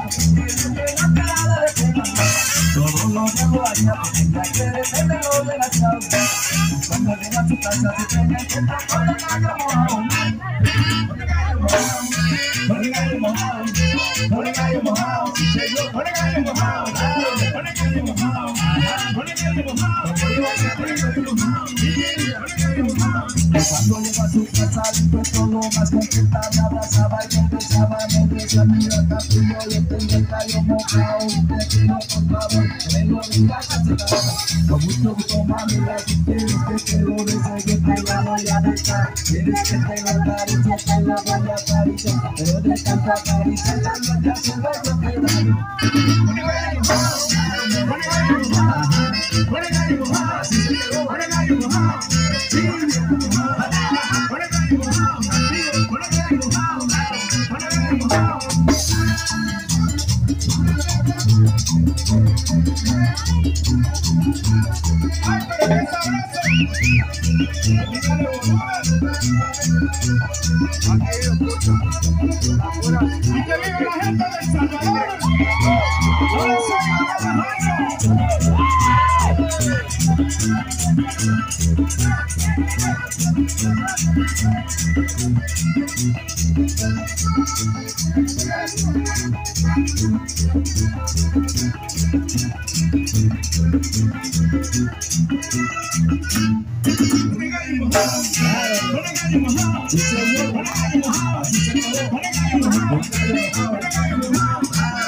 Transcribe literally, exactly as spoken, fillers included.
Todo lo dejo allá, ya que depende lo de la chava. Cuando llega a su casa se tiene que estar con el gallo mojado. Con el gallo mojado, con el gallo mojado, señor, con el gallo mojado, con el gallo mojado, con el gallo mojado, con el gallo mojado. Cuando llegó a su casa limpió todo más contenta, me abrazaba y me besaba, me besaba, mira capullo, yo tengo el gallo mojado, te pido por favor, me lo digas a cenar. Con mucho gusto mami, la que quieres que te lo desee, yo te la voy a dejar. Quieres que te lo acaricie, te la voy a acariciar, pero de tanta caricia, ya no te hace gallo que daño. Con el gallo mojado, con el gallo mojado, con el gallo mojado, si se pegó, con el gallo mojado. ¡Ay, pero qué sabroso! ¡Y que viva la gente de El Salvador! ¡Ahora soy Con el gallo mojado,